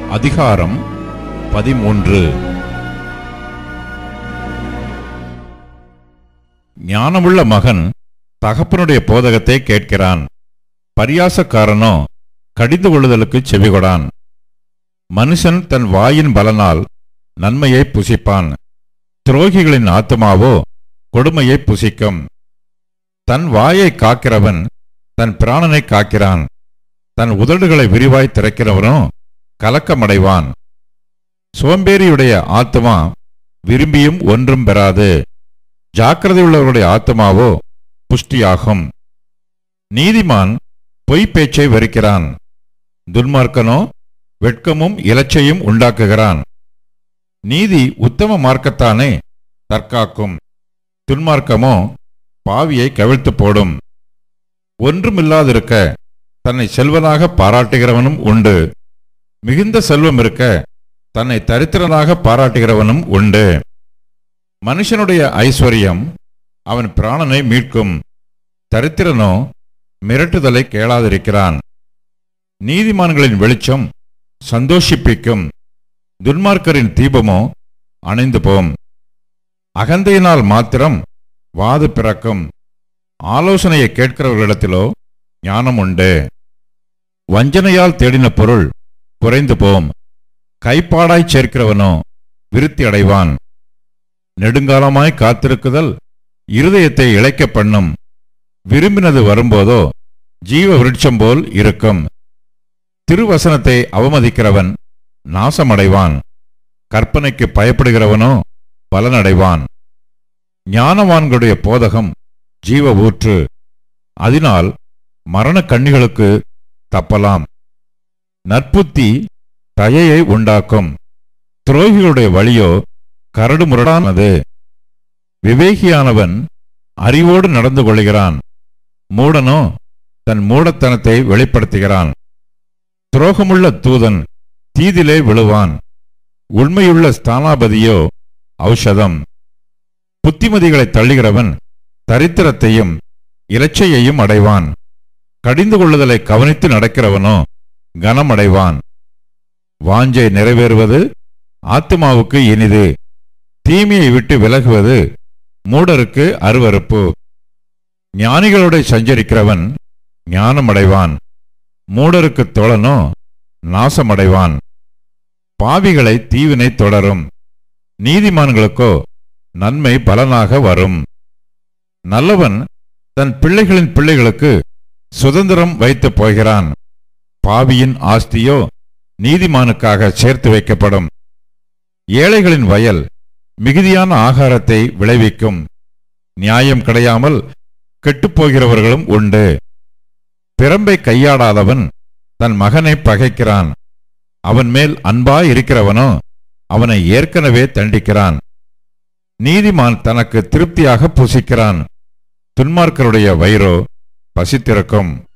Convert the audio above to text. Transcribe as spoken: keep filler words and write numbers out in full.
அதிகாரம் பதிமூன்று. ஞானமுள்ள மகன் தகப்பனுடைய போதகத்தை கேட்கிறான். பரியாசக்காரனோ கடிந்து கொள்ளுதலுக்கு செவிகொடான். மனுஷன் தன் வாயின் பலனால் நன்மையை புசிப்பான். துரோகிகளின் ஆத்துமாவோ கொடுமையை புசிக்கும். தன் வாயை காக்கிறவன் தன் பிராணனை காக்கிறான். தன் உதடுகளை விரிவாய் திறக்கிறவனோ கலக்கமடைவான். சோம்பேறியுடைய ஆத்துமா விரும்பியும் ஒன்றும் பெறாது. ஜாக்கிரதையுள்ளவருடைய ஆத்துமாவோ புஷ்டியாகும். நீதிமான் பொய் பேச்சை வெறுக்கிறான். துன்மார்க்கனோ வெட்கமும் இலச்சையும் உண்டாக்குகிறான். நீதி உத்தம மார்க்கத்தானே தற்காக்கும். துன்மார்க்கமோ பாவியை கவிழ்த்து போடும். ஒன்றுமில்லாதிருக்க தன்னை செல்வனாக பாராட்டுகிறவனும் உண்டு. மிகுந்த செல்வம் இருக்க தன்னை தரித்திரனாக பாராட்டுகிறவனும் உண்டு. மனுஷனுடைய ஐஸ்வர்யம் அவன் பிராணனை மீட்கும். தரித்திரனோ மிரட்டுதலை கேளாதிருக்கிறான். நீதிமான்களின் வெளிச்சம் சந்தோஷிப்பிக்கும். துன்மார்க்கரின் தீபமோ அணைந்து போம். அகந்தையினால் மாத்திரம் வாது பிறக்கும். ஆலோசனையை கேட்கிறவர்களிடத்திலோ ஞானம் உண்டு. வஞ்சனையால் தேடின பொருள் குறைந்து போம். கைப்பாடாய் சேர்க்கிறவனோ விருத்தி அடைவான். நெடுங்காலமாய் காத்திருக்குதல் இருதயத்தை இளைக்க பண்ணும். விரும்பினது வரும்போதோ ஜீவ விருட்சம் போல் இருக்கும். திருவசனத்தை அவமதிக்கிறவன் நாசமடைவான். கற்பனைக்கு பயப்படுகிறவனோ பலனடைவான். ஞானவான்களுடைய போதகம் ஜீவ ஊற்று. அதனால் மரண கண்ணிகளுக்கு தப்பலாம். நற்புத்தி தயையை உண்டாக்கும். துரோகிகளுடைய வழியோ கரடு முரடானது. விவேகியானவன் அறிவோடு நடந்து கொள்கிறான். மூடனோ தன் மூடத்தனத்தை வெளிப்படுத்துகிறான். துரோகமுள்ள தூதன் தீதிலே விழுவான். உண்மையுள்ள ஸ்தானாபதியோ ஔஷதம். புத்திமதிகளை தள்ளுகிறவன் தரித்திரத்தையும் இலச்சையையும் அடைவான். கடிந்து கொள்ளுதலை கவனித்து நடக்கிறவனோ கனமடைவான். வாஞ்சை நிறைவேறுவது ஆத்துமாவுக்கு இனிது. தீமையை விட்டு விலகுவது மூடருக்கு அருவருப்பு. ஞானிகளோட சஞ்சரிக்கிறவன் ஞானமடைவான். மூடருக்கு தோழனோ நாசமடைவான். பாவிகளை தீவினை தொடரும். நீதிமான்களுக்கோ நன்மை பலனாக வரும். நல்லவன் தன் பிள்ளைகளின் பிள்ளைகளுக்கு சுதந்திரம் வைத்து போகிறான். பாவியின் ஆஸ்தியோ நீதிமானுக்காக சேர்த்து வைக்கப்படும். ஏழைகளின் வயல் மிகுதியான ஆகாரத்தை விளைவிக்கும். நியாயம் கிடையாமல் கெட்டுப்போகிறவர்களும் உண்டு. பிரம்பை கையாடாதவன் தன் மகனை பகைக்கிறான். அவன் மேல் அன்பாய் இருக்கிறவனோ அவனை ஏற்கனவே தண்டிக்கிறான். நீதிமான் தனக்கு திருப்தியாக புசிக்கிறான். துன்மார்க்கருடைய வயிறோ பசித்திருக்கும்.